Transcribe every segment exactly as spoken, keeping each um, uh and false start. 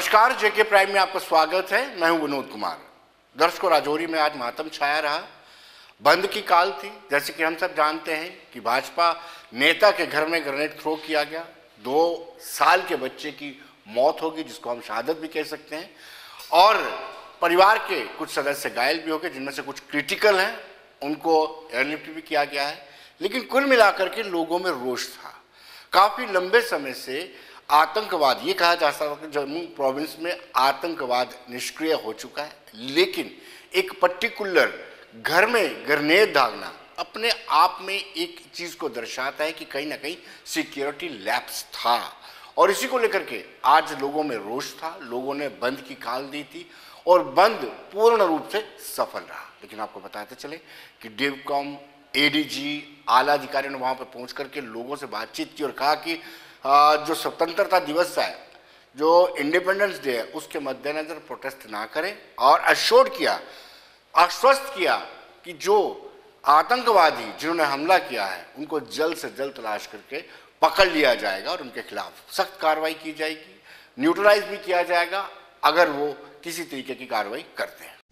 नमस्कार, जेके प्राइम में आपका स्वागत है। मैं हूं विनोद कुमार। दर्शकों, राजौरी में आज मातम छाया रहा। बंद की काल थी। जैसे कि हम सब जानते हैं कि भाजपा नेता के घर में ग्रेनेड थ्रो किया गया। दो साल के बच्चे की मौत होगी, जिसको हम शहादत भी कह सकते हैं, और परिवार के कुछ सदस्य घायल भी हो गए, जिनमें से कुछ क्रिटिकल हैं, उनको एयरलिफ्ट भी किया गया है। लेकिन कुल मिलाकर के लोगों में रोष था। काफ़ी लंबे समय से आतंकवाद, ये कहा जा सकता है कि जम्मू प्रोविंस में आतंकवाद निष्क्रिय हो चुका है, लेकिन एक पर्टिकुलर घर में ग्रेनेड दागना अपने आप में एक चीज़ को दर्शाता है कि कहीं ना कहीं सिक्योरिटी लैप्स था, और इसी को लेकर के आज लोगों में रोष था। लोगों ने बंद की काल दी थी और बंद पूर्ण रूप से सफल रहा। लेकिन आपको बताते चले कि डिवकॉम एडीजी आला अधिकारियों ने वहाँ पर पहुँच करके लोगों से बातचीत की और कहा कि जो स्वतंत्रता दिवस है, जो इंडिपेंडेंस डे है, उसके मद्देनजर प्रोटेस्ट ना करें, और अश्योर किया, आश्वस्त किया कि जो आतंकवादी जिन्होंने हमला किया है उनको जल्द से जल्द तलाश करके पकड़ लिया जाएगा और उनके खिलाफ सख्त कार्रवाई की जाएगी, न्यूट्रलाइज भी किया जाएगा अगर वो किसी तरीके की कार्रवाई करते हैं।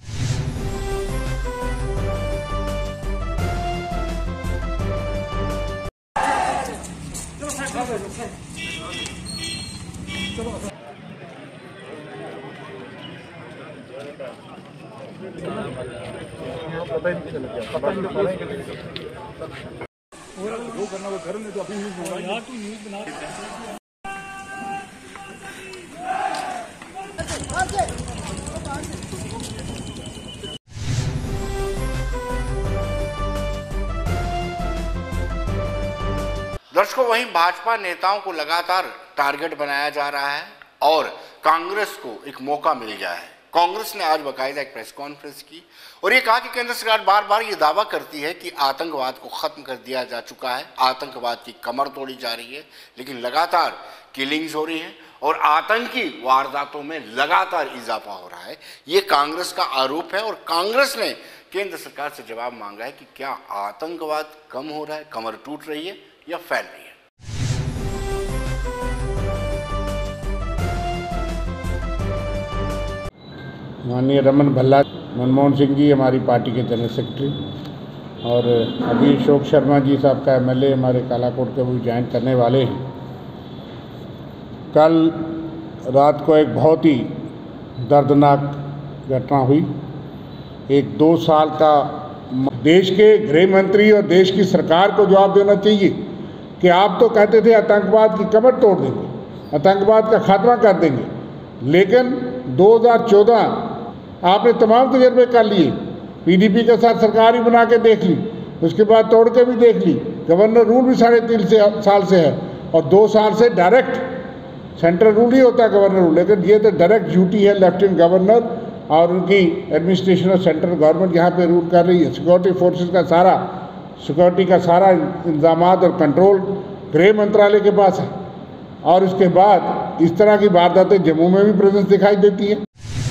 जो करना वो कर ले, तो अभी न्यूज़ बना यार, तू न्यूज़ बना। दर्शकों, वहीं भाजपा नेताओं को लगातार टारगेट बनाया जा रहा है और कांग्रेस को एक मौका मिल गया है। कांग्रेस ने आज बाकायदा एक प्रेस कॉन्फ्रेंस की और ये कहा कि केंद्र सरकार बार बार ये दावा करती है कि आतंकवाद को खत्म कर दिया जा चुका है, आतंकवाद की कमर तोड़ी जा रही है, लेकिन लगातार किलिंग्स हो रही हैं और आतंकी वारदातों में लगातार इजाफा हो रहा है। ये कांग्रेस का आरोप है और कांग्रेस ने केंद्र सरकार से जवाब मांगा है कि क्या आतंकवाद कम हो रहा है, कमर टूट रही है या फैल रही है। माननीय रमन भल्ला, मनमोहन सिंह जी हमारी पार्टी के जनरल सेक्रेटरी, और अभी अशोक शर्मा जी साहब का एमएलए हमारे कालाकोट के वो ज्वाइन करने वाले हैं। कल रात को एक बहुत ही दर्दनाक घटना हुई। एक दो साल का देश के गृह मंत्री और देश की सरकार को जवाब देना चाहिए कि आप तो कहते थे आतंकवाद की कमर तोड़ देंगे, आतंकवाद का खात्मा कर देंगे, लेकिन दो हज़ार चौदह आपने तमाम तजर्बे कर लिए, पीडीपी के साथ सरकार ही बना के देख ली, उसके बाद तोड़ के भी देख ली, गवर्नर रूल भी साढ़े तीन से साल से है और दो साल से डायरेक्ट सेंट्रल रूल ही होता है गवर्नर रूल, लेकिन ये तो डायरेक्ट ड्यूटी है लेफ्टिनेंट गवर्नर और उनकी एडमिनिस्ट्रेशन और सेंट्रल गवर्नमेंट यहाँ पे रूल कर रही है। सिक्योरिटी फोर्सेस का सारा सिक्योरिटी का सारा इंतजाम और कंट्रोल गृह मंत्रालय के पास है, और उसके बाद इस तरह की वारदातें जम्मू में भी प्रेजेंस दिखाई देती है।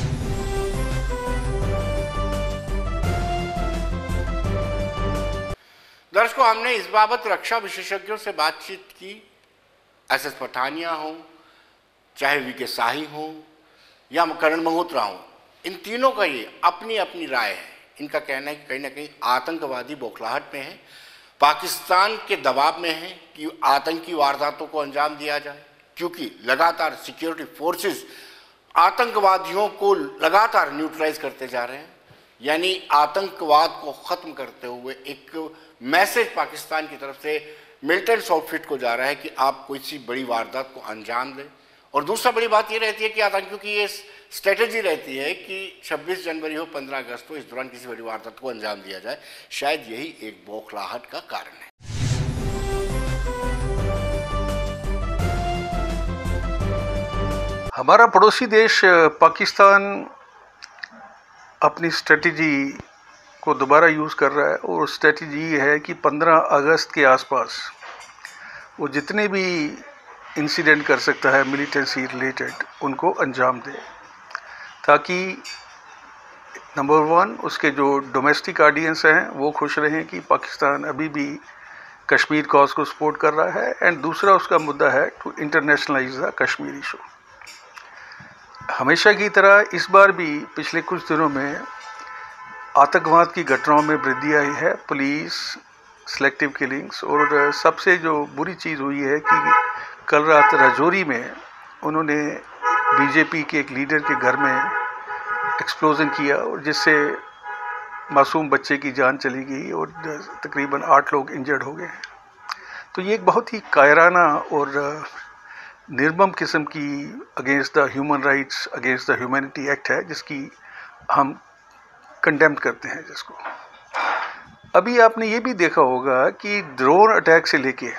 दर्शकों, हमने इस बाबत रक्षा विशेषज्ञों से बातचीत की। एस एस पठानिया हो, चाहे वी के शाही हो या करण मल्होत्रा हो, इन तीनों का ये अपनी अपनी राय है। इनका कहना है कि कहीं ना कहीं आतंकवादी बौखलाहट में है, पाकिस्तान के दबाव में है कि आतंकी वारदातों को अंजाम दिया जाए, क्योंकि लगातार सिक्योरिटी फोर्सेस आतंकवादियों को लगातार न्यूट्रलाइज करते जा रहे हैं। यानी आतंकवाद को ख़त्म करते हुए एक मैसेज पाकिस्तान की तरफ से मिलिटेंट आउटफिट को जा रहा है कि आप कोई सी बड़ी वारदात को अंजाम दें। और दूसरा बड़ी बात ये रहती है कि आतंकियों की ये स्ट्रेटजी रहती है कि छब्बीस जनवरी हो, पंद्रह अगस्त हो, इस दौरान किसी बड़ी वारदात को अंजाम दिया जाए। शायद यही एक बौखलाहट का कारण है। हमारा पड़ोसी देश पाकिस्तान अपनी स्ट्रेटजी को दोबारा यूज़ कर रहा है, और स्ट्रेटजी ये है कि पंद्रह अगस्त के आसपास वो जितने भी इंसिडेंट कर सकता है मिलिटेंसी रिलेटेड, उनको अंजाम दे, ताकि नंबर वन उसके जो डोमेस्टिक ऑडियंस हैं वो खुश रहें कि पाकिस्तान अभी भी कश्मीर कॉज को सपोर्ट कर रहा है, एंड दूसरा उसका मुद्दा है to internationalise the Kashmir issue. हमेशा की तरह इस बार भी पिछले कुछ दिनों में आतंकवाद की घटनाओं में वृद्धि आई है। पुलिस सिलेक्टिव किलिंग्स, और सबसे जो बुरी चीज़ हुई है कि कल रात राजौरी में उन्होंने बीजेपी के एक लीडर के घर में एक्सप्लोजन किया और जिससे मासूम बच्चे की जान चली गई और तकरीबन आठ लोग इंजर्ड हो गए हैं। तो ये एक बहुत ही कायराना और निर्मम किस्म की against the human rights, against the humanity act है, जिसकी हम कंडेम करते हैं जिसको। अभी आपने ये भी देखा होगा कि ड्रोन अटैक से लेके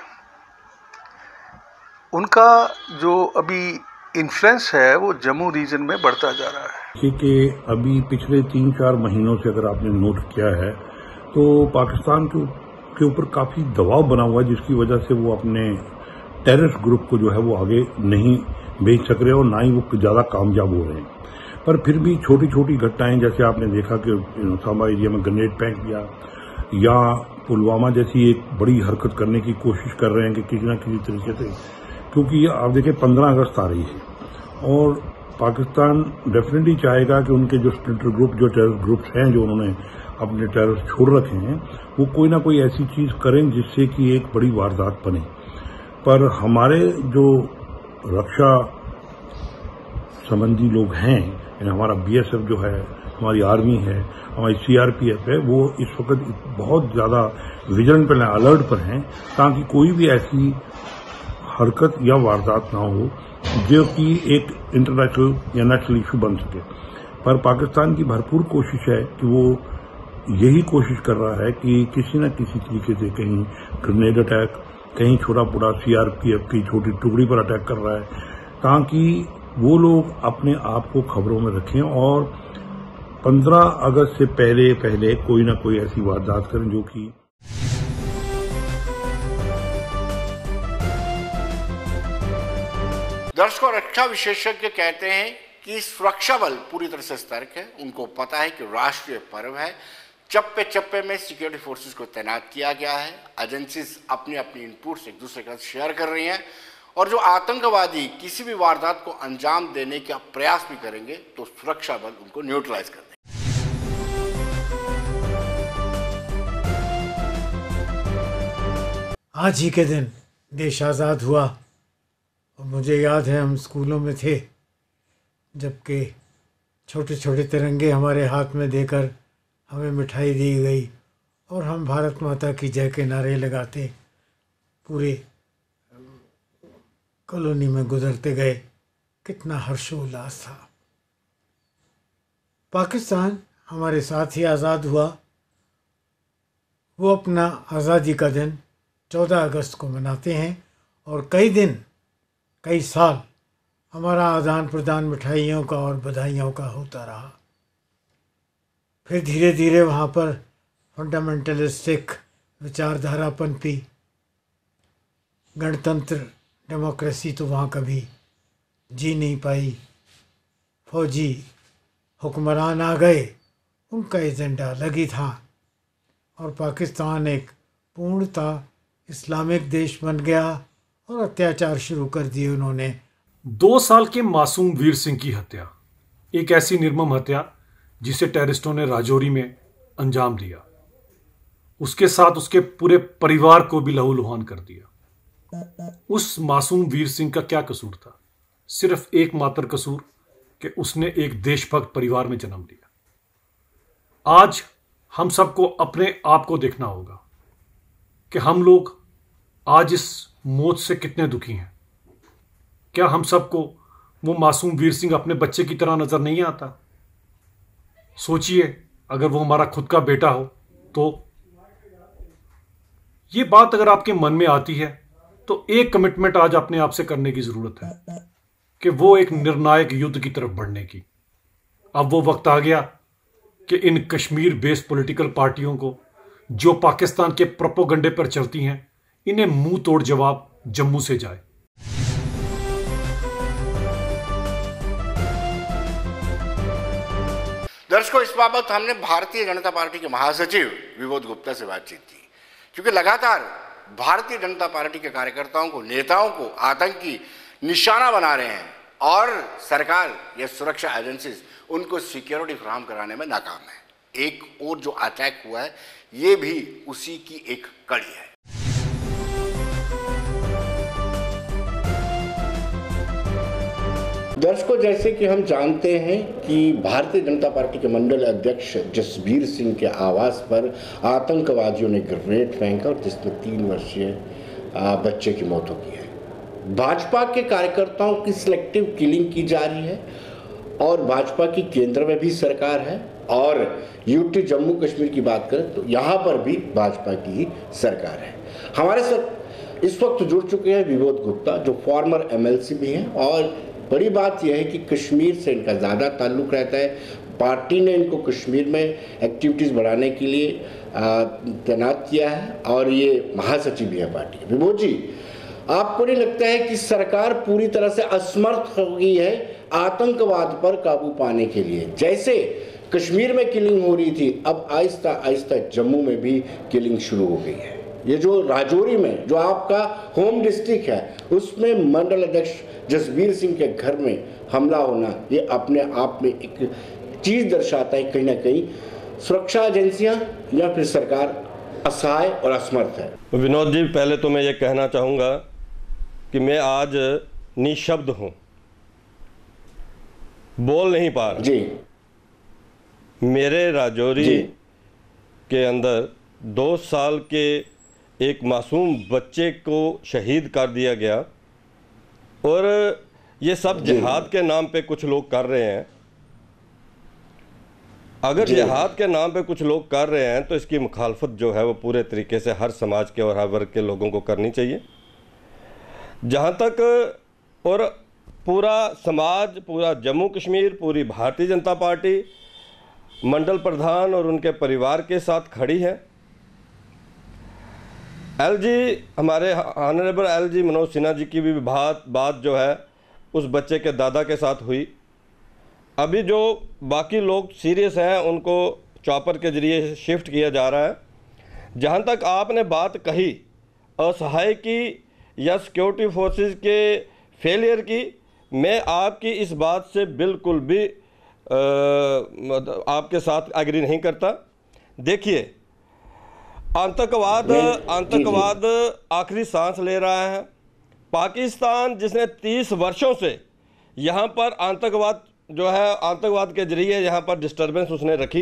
उनका जो अभी इन्फ्लुएंस है वो जम्मू रीजन में बढ़ता जा रहा है। क्योंकि अभी पिछले तीन चार महीनों से अगर आपने नोट किया है तो पाकिस्तान के ऊपर काफ़ी दबाव बना हुआ है, जिसकी वजह से वो अपने टेररिस्ट ग्रुप को जो है वो आगे नहीं भेज सक रहे और ना ही वो ज़्यादा कामयाब हो रहे हैं। पर फिर भी छोटी छोटी घटनाएं, जैसे आपने देखा कि सांबा एरिया में ग्रेनेड फेंक दिया या पुलवामा जैसी एक बड़ी हरकत करने की कोशिश कर रहे हैं कि किसी न किसी तरीके से, क्योंकि आप देखिए पंद्रह अगस्त आ रही है और पाकिस्तान डेफिनेटली चाहेगा कि उनके जो स्प्लिटर ग्रुप, जो टेररिस्ट ग्रुप्स हैं, जो उन्होंने अपने टेररिस्ट छोड़ रखे हैं, वो कोई ना कोई ऐसी चीज़ करें जिससे कि एक बड़ी वारदात बने। पर हमारे जो रक्षा संबंधी लोग हैं, हमारा बीएसएफ जो है, हमारी आर्मी है, हमारी सीआरपीएफ है, वो इस वक्त बहुत ज़्यादा विजिलेंट पर, अलर्ट पर हैं ताकि कोई भी ऐसी हरकत या वारदात ना हो जो कि एक इंटरनेशनल या नेशनल इशू बन सके। पर पाकिस्तान की भरपूर कोशिश है कि वो यही कोशिश कर रहा है कि किसी न किसी तरीके से कहीं ग्रेनेड अटैक, कहीं छोटा बड़ा सीआरपीएफ की छोटी टुकड़ी पर अटैक कर रहा है, ताकि वो लोग अपने आप को खबरों में रखें और पंद्रह अगस्त से पहले पहले कोई ना कोई ऐसी वारदात करें जो कि दर्शकों, रक्षा विशेषज्ञ कहते हैं कि सुरक्षा बल पूरी तरह से सतर्क है। उनको पता है कि राष्ट्रीय पर्व है, चप्पे चप्पे में सिक्योरिटी फोर्सेस को तैनात किया गया है। एजेंसीज अपनी अपनी इनपुट्स एक दूसरे के साथ शेयर कर रही हैं और जो आतंकवादी किसी भी वारदात को अंजाम देने का प्रयास भी करेंगे तो सुरक्षा बल उनको न्यूट्रलाइज कर देंगे। आज ही के दिन देश आज़ाद हुआ और मुझे याद है हम स्कूलों में थे जबकि छोटे छोटे तिरंगे हमारे हाथ में देकर हमें मिठाई दी गई और हम भारत माता की जय के नारे लगाते पूरे कॉलोनी में गुजरते गए। कितना हर्षोल्लास था। पाकिस्तान हमारे साथ ही आज़ाद हुआ। वो अपना आज़ादी का दिन चौदह अगस्त को मनाते हैं और कई दिन, कई साल हमारा आदान प्रदान मिठाइयों का और बधाइयों का होता रहा। फिर धीरे धीरे वहाँ पर फंडामेंटलिस्टिक विचारधारा पनपी। गणतंत्र, डेमोक्रेसी तो वहाँ कभी जी नहीं पाई। फौजी हुक्मरान आ गए, उनका एजेंडा अलग ही था और पाकिस्तान एक पूर्णतः इस्लामिक देश बन गया और अत्याचार शुरू कर दिए उन्होंने। दो साल के मासूम वीर सिंह की हत्या, एक ऐसी निर्मम हत्या जिसे टेररिस्टों ने राजौरी में अंजाम दिया, उसके साथ उसके पूरे परिवार को भी लहूलुहान कर दिया। उस मासूम वीर सिंह का क्या कसूर था? सिर्फ एकमात्र कसूर कि उसने एक देशभक्त परिवार में जन्म लिया। आज हम सबको अपने आप को देखना होगा कि हम लोग आज इस मौत से कितने दुखी हैं। क्या हम सबको वो मासूम वीर सिंह अपने बच्चे की तरह नजर नहीं आता? सोचिए, अगर वो हमारा खुद का बेटा हो तो। ये बात अगर आपके मन में आती है तो एक कमिटमेंट आज अपने आप से करने की जरूरत है कि वो एक निर्णायक युद्ध की तरफ बढ़ने की। अब वो वक्त आ गया कि इन कश्मीर बेस्ड पॉलिटिकल पार्टियों को जो पाकिस्तान के प्रोपोगंडे पर चलती हैं, इन्हें मुंह तोड़ जवाब जम्मू से जाए। दर्शकों, इस बाबत हमने भारतीय जनता पार्टी के महासचिव विबोध गुप्ता से बातचीत की, क्योंकि लगातार भारतीय जनता पार्टी के कार्यकर्ताओं को, नेताओं को आतंकी निशाना बना रहे हैं। और सरकार या सुरक्षा एजेंसीज उनको सिक्योरिटी फराहम कराने में नाकाम है। एक और जो अटैक हुआ है ये भी उसी की एक कड़ी है। दर्शकों, जैसे कि हम जानते हैं कि भारतीय जनता पार्टी के मंडल अध्यक्ष जसबीर सिंह के आवास पर आतंकवादियों ने ग्रेनेड फेंका और जिसमें तीन वर्षीय बच्चे की मौत हो गई है। भाजपा के कार्यकर्ताओं की सिलेक्टिव किलिंग की जा रही है और भाजपा की केंद्र में भी सरकार है और यूटी जम्मू कश्मीर की बात करें तो यहाँ पर भी भाजपा की ही सरकार है। हमारे साथ इस वक्त जुड़ चुके हैं विनोद गुप्ता, जो फॉर्मर एमएलसी भी हैं और बड़ी बात यह है कि कश्मीर से इनका ज़्यादा ताल्लुक़ रहता है। पार्टी ने इनको कश्मीर में एक्टिविटीज़ बढ़ाने के लिए तैनात किया है और ये महासचिव भी है पार्टी के। विनोद जी, आपको नहीं लगता है कि सरकार पूरी तरह से असमर्थ हो गई है आतंकवाद पर काबू पाने के लिए? जैसे कश्मीर में किलिंग हो रही थी, अब आहिस्ता आहिस्ता जम्मू में भी किलिंग शुरू हो गई है। ये जो राजौरी में जो आपका होम डिस्ट्रिक्ट है उसमें मंडल अध्यक्ष जसबीर सिंह के घर में हमला होना, ये अपने आप में एक चीज़ दर्शाता है कहीं ना कहीं सुरक्षा एजेंसियां या फिर सरकार असहाय और असमर्थ है। विनोद जी, पहले तो मैं ये कहना चाहूँगा कि मैं आज निशब्द हूँ, बोल नहीं पा रहा जी। मेरे राजौरी जी। के अंदर दो साल के एक मासूम बच्चे को शहीद कर दिया गया और ये सब जिहाद के नाम पे कुछ लोग कर रहे हैं। अगर जिहाद के नाम पे कुछ लोग कर रहे हैं तो इसकी मुखालफत जो है वो पूरे तरीके से हर समाज के और हर वर्ग के लोगों को करनी चाहिए। जहाँ तक और पूरा समाज, पूरा जम्मू कश्मीर, पूरी भारतीय जनता पार्टी मंडल प्रधान और उनके परिवार के साथ खड़ी है। एलजी, हमारे ऑनरेबल एलजी मनोज सिन्हा जी की भी बात बात जो है उस बच्चे के दादा के साथ हुई। अभी जो बाकी लोग सीरियस हैं उनको चॉपर के ज़रिए शिफ्ट किया जा रहा है। जहाँ तक आपने बात कही असहाय की या सिक्योरिटी फोर्सेस के फेलियर की, मैं आपकी इस बात से बिल्कुल भी आ, आपके साथ एग्री नहीं करता। देखिए, आतंकवाद आतंकवाद आखिरी सांस ले रहा है। पाकिस्तान जिसने तीस वर्षों से यहाँ पर आतंकवाद जो है आतंकवाद के जरिए यहाँ पर डिस्टर्बेंस उसने रखी,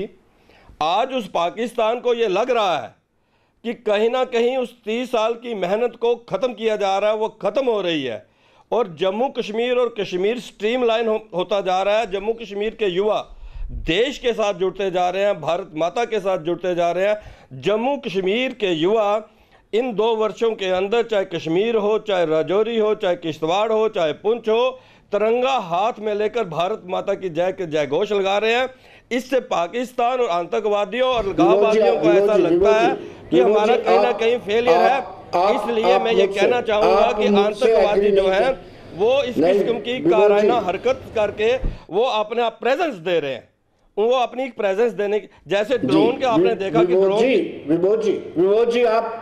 आज उस पाकिस्तान को ये लग रहा है कि कहीं ना कहीं उस तीस साल की मेहनत को ख़त्म किया जा रहा है, वो ख़त्म हो रही है और जम्मू कश्मीर और कश्मीर स्ट्रीमलाइन हो, होता जा रहा है। जम्मू कश्मीर के युवा देश के साथ जुड़ते जा रहे हैं, भारत माता के साथ जुड़ते जा रहे हैं। जम्मू कश्मीर के युवा इन दो वर्षों के अंदर, चाहे कश्मीर हो, चाहे राजौरी हो, चाहे किश्तवाड़ हो, चाहे पुंछ हो, तिरंगा हाथ में लेकर भारत माता की जय के जय घोष लगा रहे हैं। इससे पाकिस्तान और आतंकवादियों और अलगाववादियों को ऐसा लगता है कि हमारा कहीं ना कहीं फेलियर है। इसलिए मैं ये कहना चाहूँगा कि आतंकवादी जो है वो इस किस्म की काराना हरकत करके वो अपना प्रेजेंस दे रहे हैं। वो अपनी प्रेजेंस देने की, जैसे ड्रोन के आपने देखा कि ड्रोन जी विभोद जी विभोद जी आप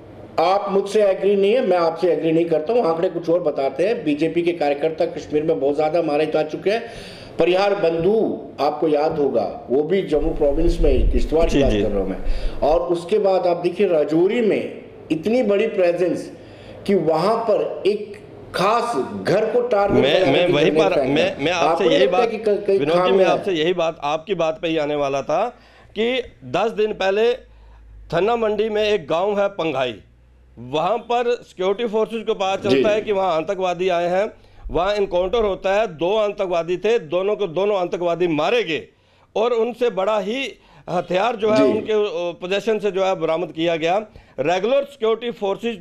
आप मुझसे एग्री नहीं है, मैं आपसे एग्री नहीं करता हूँ। आंकड़े कुछ और बताते हैं। बीजेपी के कार्यकर्ता कश्मीर में बहुत ज्यादा मारे जा चुके हैं। परिहार बंधु आपको याद होगा, वो भी जम्मू प्रोविंस में किश्तवाड़ की बात कर रहा हूँ मैं। और उसके बाद आप देखिए राजौरी में इतनी बड़ी प्रेजेंस कि वहां पर एक खास घर को टारगेट मैं मैं वहीं पर मैं मैं आपसे यही बात विनोद जी मैं आपसे यही बात आपकी बात पे ही आने वाला था कि दस दिन पहले थन्ना मंडी में एक गांव है पंघाई, वहां पर सिक्योरिटी फोर्सेस को पता चलता है कि वहां आतंकवादी आए हैं। वहां इनकाउंटर होता है, दो आतंकवादी थे, दोनों को दोनों आतंकवादी मारे गए और उनसे बड़ा ही हथियार जो है उनके पोजेशन से जो है बरामद किया गया। रेगुलर सिक्योरिटी फोर्सेस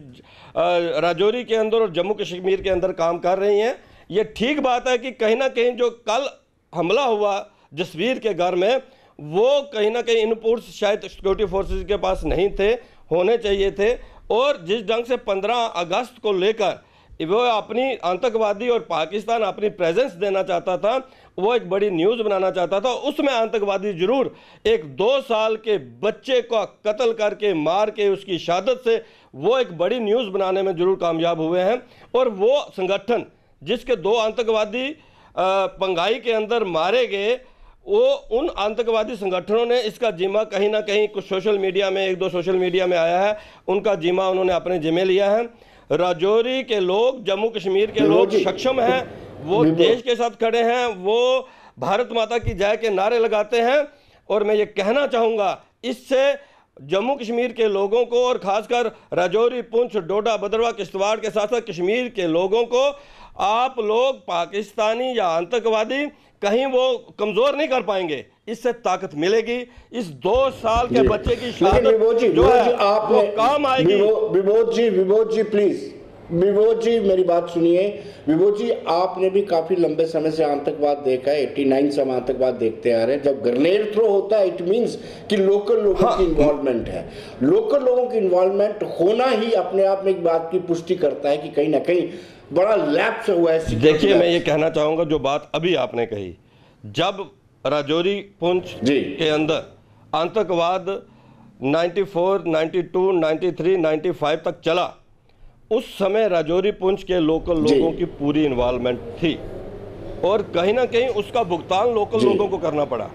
राजौरी के अंदर और जम्मू कश्मीर के अंदर काम कर रही हैं। ये ठीक बात है कि कहीं ना कहीं जो कल हमला हुआ जसबीर के घर में, वो कहीं ना कहीं इनपुट्स शायद सिक्योरिटी फोर्सेस के पास नहीं थे, होने चाहिए थे। और जिस ढंग से पंद्रह अगस्त को लेकर वो अपनी आतंकवादी और पाकिस्तान अपनी प्रेजेंस देना चाहता था, वो एक बड़ी न्यूज़ बनाना चाहता था, उसमें आतंकवादी जरूर एक दो साल के बच्चे का कत्ल करके मार के उसकी शहादत से वो एक बड़ी न्यूज़ बनाने में जरूर कामयाब हुए हैं। और वो संगठन जिसके दो आतंकवादी पंगाई के अंदर मारे गए, वो उन आतंकवादी संगठनों ने इसका जिम्मा कहीं ना कहीं कुछ सोशल मीडिया में, एक दो सोशल मीडिया में आया है, उनका जिम्मा उन्होंने अपने जिम्मे लिया है। राजौरी के लोग, जम्मू कश्मीर के लोग सक्षम हैं, वो देश के साथ खड़े हैं, वो भारत माता की जय के नारे लगाते हैं। और मैं ये कहना चाहूँगा, इससे जम्मू कश्मीर के लोगों को और ख़ासकर राजौरी, पुंछ, डोडा, भद्रवाह, किश्तवाड़ के साथ साथ कश्मीर के लोगों को आप लोग पाकिस्तानी या आतंकवादी कहीं वो कमज़ोर नहीं कर पाएंगे, इससे ताकत मिलेगी। इस दो साल के बच्चे की शहादत जो है वो काम आएगी। विभोद जी, विभोद जी प्लीज, विभोद जी मेरी बात सुनिए। विभोद जी, आपने भी काफी लंबे समय से आतंकवाद देखा है, नवासी से हम आतंकवाद देखते आ रहे हैं। जब ग्रेनेड थ्रो होता है, इट मींस कि लोकल लोगों हाँ। की इन्वॉल्वमेंट है। लोकल लोगों की इन्वॉल्वमेंट होना ही अपने आप में एक बात की पुष्टि करता है कि कहीं ना कहीं बड़ा लैप्स हुआ है। देखिए, मैं ये कहना चाहूंगा, जो बात अभी आपने कही, जब राजौरी पुंछ के अंदर आतंकवाद चौरानवे, बानवे, तिरानवे, पचानवे तक चला, उस समय राजौरी पुंछ के लोकल लोगों की पूरी इन्वॉल्वमेंट थी और कहीं ना कहीं उसका भुगतान लोकल लोगों को करना पड़ा।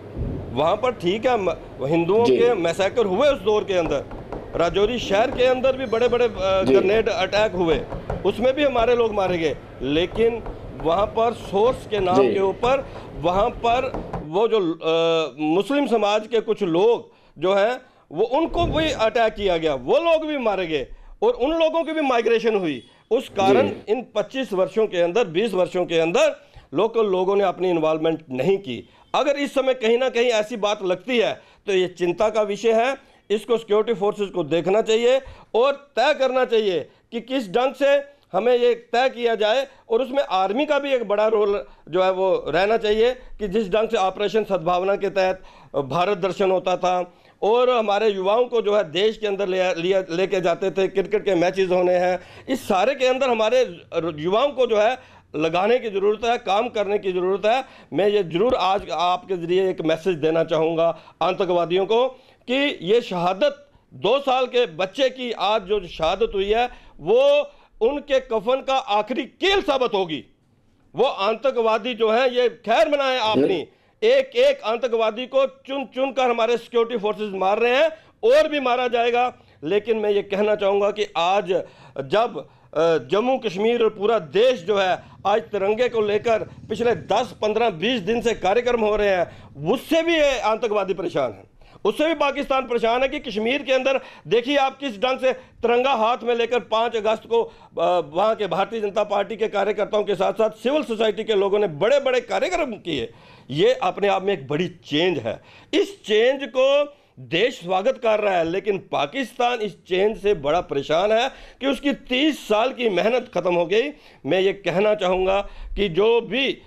वहाँ पर ठीक है, हिंदुओं के मैसेकर हुए उस दौर के अंदर, राजौरी शहर के अंदर भी बड़े बड़े ग्रेनेड अटैक हुए, उसमें भी हमारे लोग मारे गए, लेकिन वहाँ पर सोर्स के नाम के ऊपर वहाँ पर वो जो आ, मुस्लिम समाज के कुछ लोग जो हैं वो उनको भी अटैक किया गया, वो लोग भी मारे गए और उन लोगों की भी माइग्रेशन हुई। उस कारण इन पच्चीस वर्षों के अंदर, बीस वर्षों के अंदर लोकल लोगों ने अपनी इन्वॉल्वमेंट नहीं की। अगर इस समय कहीं ना कहीं ऐसी बात लगती है तो ये चिंता का विषय है। इसको सिक्योरिटी फोर्सेस को देखना चाहिए और तय करना चाहिए कि किस ढंग से हमें ये तय किया जाए, और उसमें आर्मी का भी एक बड़ा रोल जो है वो रहना चाहिए कि जिस ढंग से ऑपरेशन सद्भावना के तहत भारत दर्शन होता था और हमारे युवाओं को जो है देश के अंदर ले लिया लेके जाते थे, क्रिकेट के मैचेस होने हैं, इस सारे के अंदर हमारे युवाओं को जो है लगाने की ज़रूरत है, काम करने की ज़रूरत है। मैं ये ज़रूर आज आपके ज़रिए एक मैसेज देना चाहूँगा आतंकवादियों को कि ये शहादत, दो साल के बच्चे की आज जो शहादत हुई है, वो उनके कफन का आखिरी कील साबित होगी। वो आतंकवादी जो हैं, ये खैर मनाएं आपने, एक एक आतंकवादी को चुन चुन कर हमारे सिक्योरिटी फोर्सेस मार रहे हैं और भी मारा जाएगा। लेकिन मैं ये कहना चाहूँगा कि आज जब जम्मू कश्मीर और पूरा देश जो है आज तिरंगे को लेकर पिछले दस, पंद्रह, बीस दिन से कार्यक्रम हो रहे हैं, उससे भी ये आतंकवादी परेशान हैं, उससे भी पाकिस्तान परेशान है कि कश्मीर के अंदर देखिए आप किस ढंग से तिरंगा हाथ में लेकर पाँच अगस्त को वहाँ के भारतीय जनता पार्टी के कार्यकर्ताओं के साथ साथ सिविल सोसाइटी के लोगों ने बड़े बड़े कार्यक्रम किए। ये अपने आप में एक बड़ी चेंज है। इस चेंज को देश स्वागत कर रहा है, लेकिन पाकिस्तान इस चेंज से बड़ा परेशान है कि उसकी तीस साल की मेहनत ख़त्म हो गई। मैं ये कहना चाहूँगा कि जो भी आ,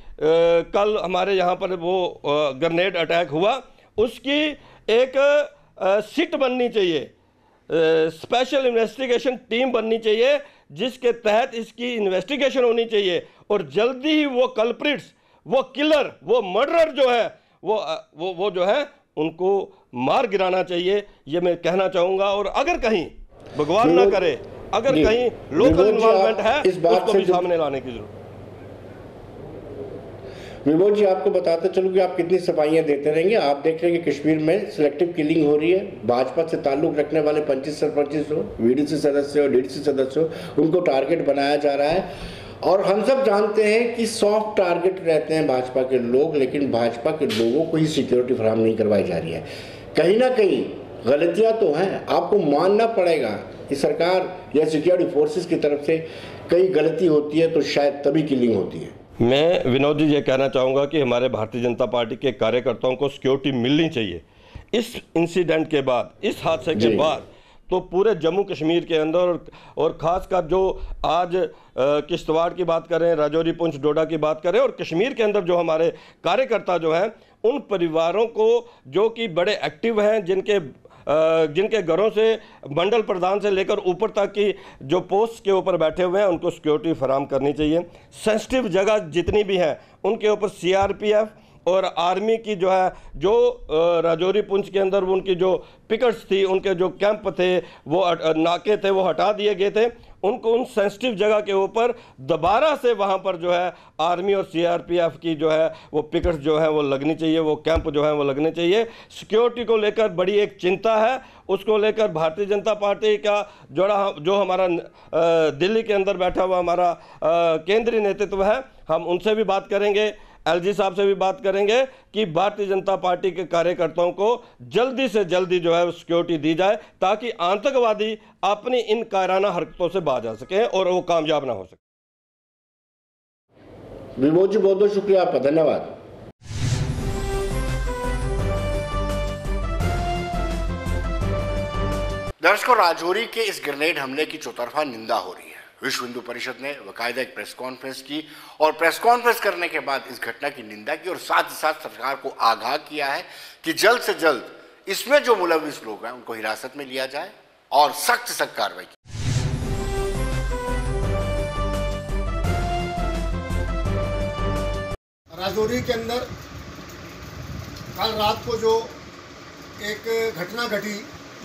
कल हमारे यहाँ पर वो ग्रेनेड अटैक हुआ, उसकी एक आ, सिट बननी चाहिए, स्पेशल इन्वेस्टिगेशन टीम बननी चाहिए, जिसके तहत इसकी इन्वेस्टिगेशन होनी चाहिए और जल्दी ही वो कल्प्रिट्स, वो किलर, वो मर्डरर जो है वो वो वो जो है उनको मार गिराना चाहिए। ये मैं कहना चाहूँगा। और अगर कहीं भगवान ना करे, अगर कहीं लोकल इन्वॉल्वमेंट है, उसको भी सामने लाने की जरूरत है। विभोद जी, आपको बताते चलूँ कि आप कितनी सफाइयाँ देते रहेंगे। आप देख रहे हैं कि कश्मीर में सिलेक्टिव किलिंग हो रही है। भाजपा से ताल्लुक रखने वाले पंचीस सरपंच हो, वीडीसी सदस्य हो, डीडीसी सदस्य हो, उनको टारगेट बनाया जा रहा है। और हम सब जानते हैं कि सॉफ्ट टारगेट रहते हैं भाजपा के लोग, लेकिन भाजपा के लोगों को ही सिक्योरिटी फराहम नहीं करवाई जा रही है। कहीं ना कहीं गलतियाँ तो हैं, आपको मानना पड़ेगा कि सरकार या सिक्योरिटी फोर्सेस की तरफ से कई गलती होती है, तो शायद तभी किलिंग होती है। मैं विनोद जी ये कहना चाहूँगा कि हमारे भारतीय जनता पार्टी के कार्यकर्ताओं को सिक्योरिटी मिलनी चाहिए। इस इंसिडेंट के बाद, इस हादसे के बाद तो पूरे जम्मू कश्मीर के अंदर और, और ख़ासकर जो आज किश्तवाड़ की बात करें, राजौरी, पुंछ, डोडा की बात करें और कश्मीर के अंदर जो हमारे कार्यकर्ता जो हैं, उन परिवारों को जो कि बड़े एक्टिव हैं, जिनके जिनके घरों से मंडल प्रधान से लेकर ऊपर तक की जो पोस्ट के ऊपर बैठे हुए हैं, उनको सिक्योरिटी फराहम करनी चाहिए। सेंसिटिव जगह जितनी भी हैं उनके ऊपर सीआरपीएफ और आर्मी की जो है, जो राजौरी पुंछ के अंदर उनकी जो पिकेट्स थी, उनके जो कैंप थे, वो नाके थे, वो हटा दिए गए थे। उनको उन सेंसिटिव जगह के ऊपर दोबारा से वहाँ पर जो है आर्मी और सीआरपीएफ की जो है वो पिकेट्स जो है वो लगनी चाहिए, वो कैंप जो है वो लगने चाहिए। सिक्योरिटी को लेकर बड़ी एक चिंता है, उसको लेकर भारतीय जनता पार्टी का जोड़ा जो हमारा दिल्ली के अंदर बैठा हुआ हमारा केंद्रीय नेतृत्व है, हम उनसे भी बात करेंगे, एलजी साहब से भी बात करेंगे कि भारतीय जनता पार्टी के कार्यकर्ताओं को जल्दी से जल्दी जो है सिक्योरिटी दी जाए ताकि आतंकवादी अपनी इन कायराना हरकतों से बाज आ सकें और वो कामयाब ना हो सके। विमोद जी बहुत बहुत शुक्रिया आपका, धन्यवाद। दर्शकों, राजौरी के इस ग्रेनेड हमले की चौतरफा निंदा हो रही है। विश्व हिंदू परिषद ने बाकायदा एक प्रेस कॉन्फ्रेंस की और प्रेस कॉन्फ्रेंस करने के बाद इस घटना की निंदा की और साथ ही साथ सरकार को आगाह किया है कि जल्द से जल्द इसमें जो मुलविस लोग हैं उनको हिरासत में लिया जाए और सख्त सख्त कार्रवाई की। राजौरी के अंदर कल रात को जो एक घटना घटी,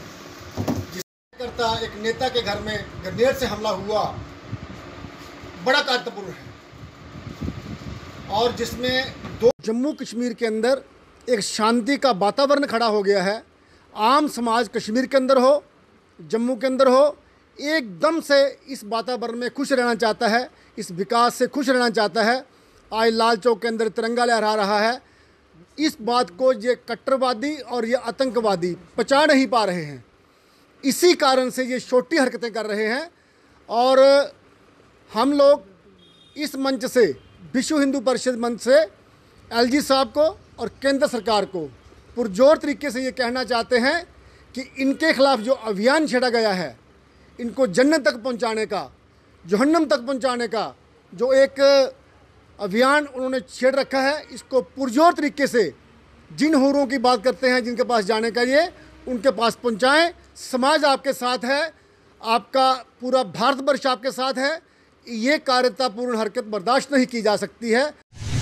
करता एक नेता के घर में ग्रेनेड से हमला हुआ, बड़ा कार्तपूर्ण है और जिसमें दो जम्मू कश्मीर के अंदर एक शांति का वातावरण खड़ा हो गया है। आम समाज कश्मीर के अंदर हो, जम्मू के अंदर हो, एकदम से इस वातावरण में खुश रहना चाहता है, इस विकास से खुश रहना चाहता है। आज लाल चौक के अंदर तिरंगा लहरा रहा है। इस बात को ये कट्टरवादी और ये आतंकवादी पचा नहीं पा रहे हैं, इसी कारण से ये छोटी हरकतें कर रहे हैं। और हम लोग इस मंच से, विश्व हिंदू परिषद मंच से एलजी साहब को और केंद्र सरकार को पुरजोर तरीके से ये कहना चाहते हैं कि इनके खिलाफ जो अभियान छेड़ा गया है, इनको जन्नत तक पहुंचाने का, जहन्नम तक पहुंचाने का जो एक अभियान उन्होंने छेड़ रखा है, इसको पुरजोर तरीके से जिन हूरों की बात करते हैं, जिनके पास जाने का, ये उनके पास पहुंचाएं। समाज आपके साथ है, आपका पूरा भारतवर्ष आपके साथ है। ये कायरतापूर्ण हरकत बर्दाश्त नहीं की जा सकती है।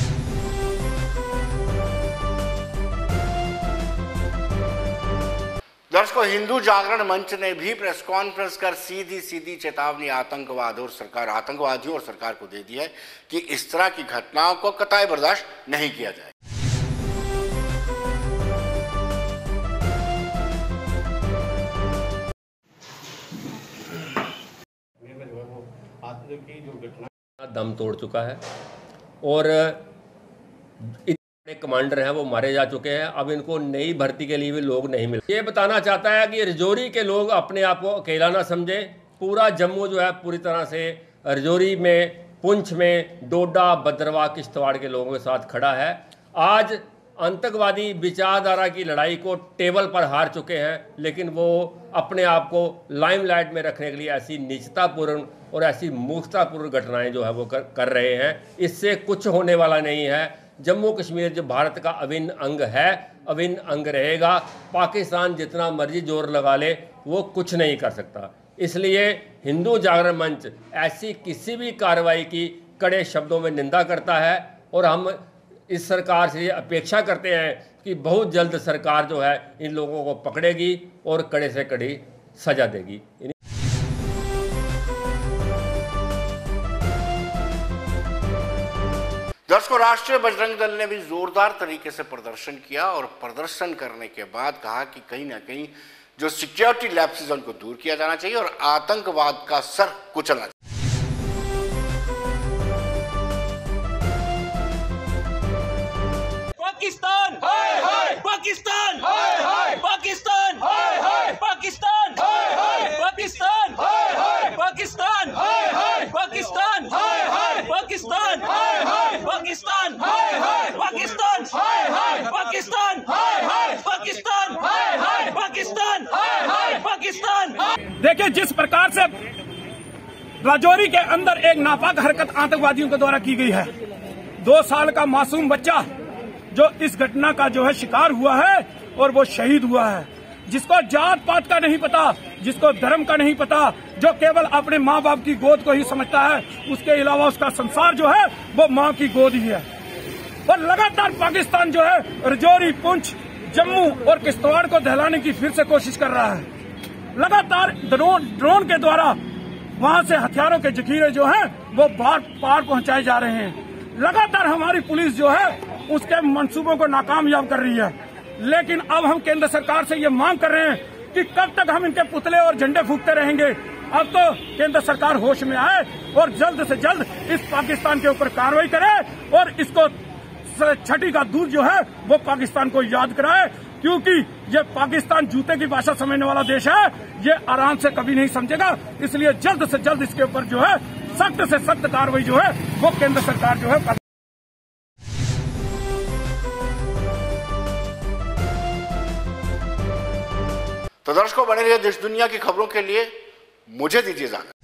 दर्शकों, हिंदू जागरण मंच ने भी प्रेस कॉन्फ्रेंस कर सीधी सीधी चेतावनी आतंकवाद और सरकार आतंकवादियों और सरकार को दे दी है कि इस तरह की घटनाओं को कतई बर्दाश्त नहीं किया जाए। दम तोड़ चुका है और इतने कमांडर हैं वो मारे जा चुके हैं। अब इनको नई भर्ती के लिए भी लोग नहीं मिले। ये बताना चाहता है कि राजौरी के लोग अपने आप को अकेला ना समझे। पूरा जम्मू जो है पूरी तरह से राजौरी में, पुंछ में, डोडा, भद्रवाह, किश्तवाड़ के लोगों के साथ खड़ा है। आज आतंकवादी विचारधारा की लड़ाई को टेबल पर हार चुके हैं, लेकिन वो अपने आप को लाइमलाइट में रखने के लिए ऐसी नीचतापूर्ण और ऐसी मूर्खतापूर्ण घटनाएं जो है वो कर, कर रहे हैं। इससे कुछ होने वाला नहीं है। जम्मू कश्मीर जो भारत का अभिन्न अंग है, अभिन्न अंग रहेगा। पाकिस्तान जितना मर्जी जोर लगा ले वो कुछ नहीं कर सकता। इसलिए हिंदू जागरण मंच ऐसी किसी भी कार्रवाई की कड़े शब्दों में निंदा करता है और हम इस सरकार से अपेक्षा करते हैं कि बहुत जल्द सरकार जो है इन लोगों को पकड़ेगी और कड़े से कड़ी सजा देगी। दर्शकों, राष्ट्रीय बजरंग दल ने भी जोरदार तरीके से प्रदर्शन किया और प्रदर्शन करने के बाद कहा कि कहीं ना कहीं जो सिक्योरिटी लैप्सेस उनको दूर किया जाना चाहिए और आतंकवाद का सर कुचलना चाहिए। पाकिस्तान हाय हाय, पाकिस्तान हाय हाय, पाकिस्तान हाय हाय, पाकिस्तान हाय हाय, पाकिस्तान हाय हाय, पाकिस्तान हाय हाय, पाकिस्तान हाय हाय, पाकिस्तान हाय हाय, पाकिस्तान हाय हाय, पाकिस्तान हाय हाय, पाकिस्तान हाय हाय, पाकिस्तान हाय हाय, पाकिस्तान हाय हाय, पाकिस्तान। देखिए, जिस प्रकार से राजौरी के अंदर एक नापाक हरकत आतंकवादियों के द्वारा की गई है, दो साल का मासूम बच्चा जो इस घटना का जो है शिकार हुआ है और वो शहीद हुआ है, जिसको जात पात का नहीं पता, जिसको धर्म का नहीं पता, जो केवल अपने माँ बाप की गोद को ही समझता है, उसके अलावा उसका संसार जो है वो माँ की गोद ही है। और लगातार पाकिस्तान जो है राजौरी, पुंछ, जम्मू और किश्तवाड़ को दहलाने की फिर से कोशिश कर रहा है। लगातार ड्रोन ड्रोन के द्वारा वहां से हथियारों के जखीरे जो हैं वो बार पार पहुंचाए जा रहे हैं। लगातार हमारी पुलिस जो है उसके मंसूबों को नाकामयाब कर रही है। लेकिन अब हम केंद्र सरकार से ये मांग कर रहे हैं कि कब तक हम इनके पुतले और झंडे फूंकते रहेंगे। अब तो केंद्र सरकार होश में आए और जल्द से जल्द इस पाकिस्तान के ऊपर कार्रवाई करे और इसको छठी का दूध जो है वो पाकिस्तान को याद कराए, क्योंकि ये पाकिस्तान जूते की भाषा समझने वाला देश है, ये आराम से कभी नहीं समझेगा। इसलिए जल्द से जल्द इसके ऊपर जो है सख्त से सख्त कार्रवाई जो है वो केंद्र सरकार जो है। तो दर्शकों, बने रहिए देश दुनिया की खबरों के लिए। मुझे दीजिए इजाजत।